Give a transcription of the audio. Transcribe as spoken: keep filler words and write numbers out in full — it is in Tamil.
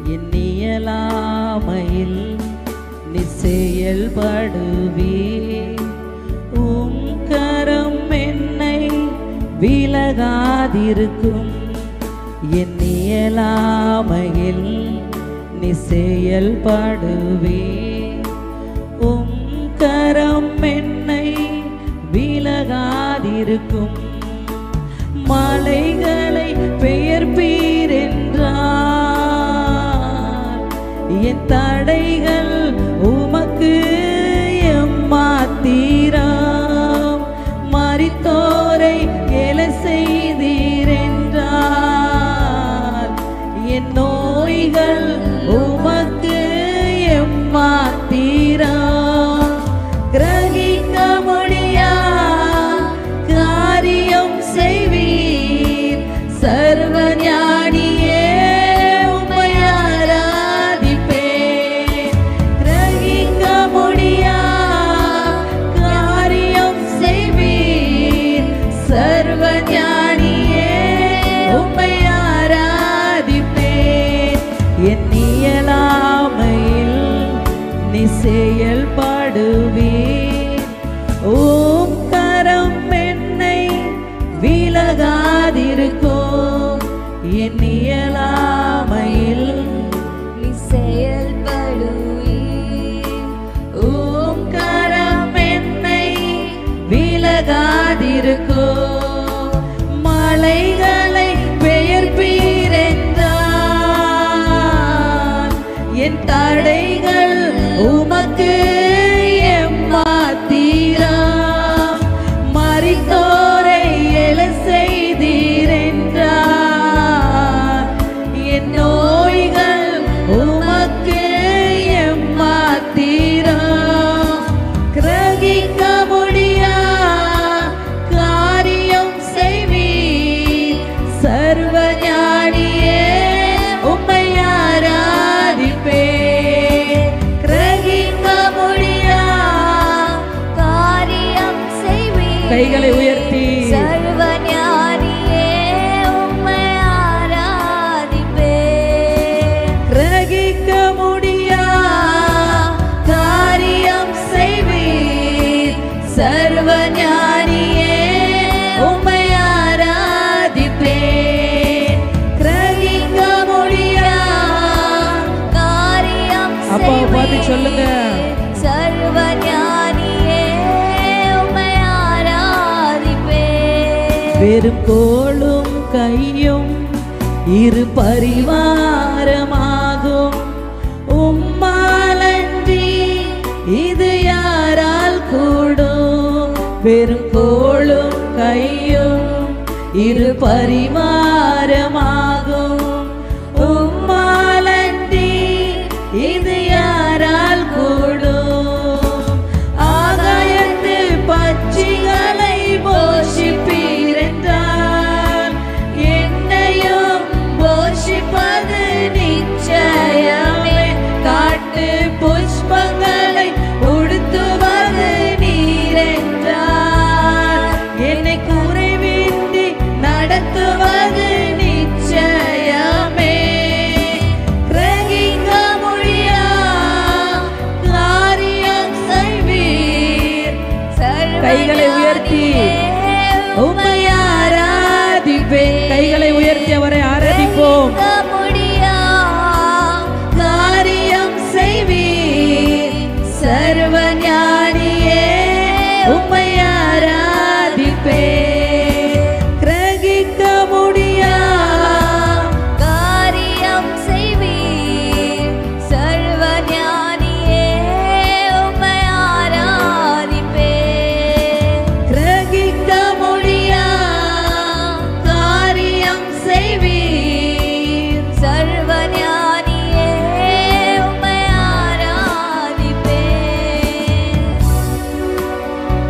எண்ணியலாமையில் நீ செயல்படுவே. உம் கரம் என்னை விலகாதிருக்கும். எண்ணியலாமையில் நீ செயல்படுவே. உம் கரம் என்னை விலகாதிருக்கும். மலைகளை பெயர்ப்பீர் என்றார், என் தடைகள் உமக்கு எம்மாத்திரம். மரித்தோரை எழ செய்தீர் என்றார், என் நோய்கள் உமக்கு எம்மாத்திரம். கிரகிக்க முடியா காரியம் செய்வீர், சர்வ ஞானியே உம்மை ஆராதிப்பேன். கிரகிக்க முடியா காரியம் செய்வீர், சர்வ ஞானியே உம்மை ஆராதிப்பேன். எண்ணியலாமையில் நீ செயல்படுவீர். ஓம் கரம் என்னை விலகாதிருக்கும். எண்ணியலாமையில் நீ செயல்படுவீர். ஓம் கரம் என்னை விலகாதிருக்கும். மலைகளை பெயர்ப்பீர் என்றார், என் தடைகள் உமக்கு எம்மாத்திரம். மரித்தோரை எழ செய்தீர் என்றார், என் நோய்கள் உமக்கு எம்மாத்திரம். கிரகிக்க முடியா காரியம் செய்வீர், சர்வ ஞானியே உம்மை ஆராதிப்பேன். கிரகிக்க முடியா காரியம் செய்வீர், கைகளை உயர்த்தி சர்வ ஞானியே உம்மை ஆராதிப்பேன். கிரகிக்க முடியா காரியம் செய்வீர், சர்வ ஞானியே உம்மை ஆராதிப்பேன். கிரகிக்க முடியா காரியம் அப்பாவை பார்த்து சொல்லுங்க. சர்வ ஞானியே உம்மை ஆராதிப்பேன். வெறும் கோலும் கையும் இரு பரிவாரமாகும். உம்மாலன்றி இது யாரால் கூடும். வெறும் கோலும் கையும் இரு பரிவாரமாகும். உம்மாலன்றி இது யாரால் கூடும். ஆகாயத்து பட்சிகளை போஷிப்பீர் என்றால், என்னையும் போஷிப்பது நிச்சயமே. காட்டு புஷ்பங்களை உடுத்துவது நீர் என்றார், என்னை குறைவின்றி நடத்துவது நிச்சயமே. கிரகிக்க முடியா காரியம் செய்வீர், கைகளை உயர்த்தி உம்மை ஆராதிப்பேன். கைகளை உயர்த்தி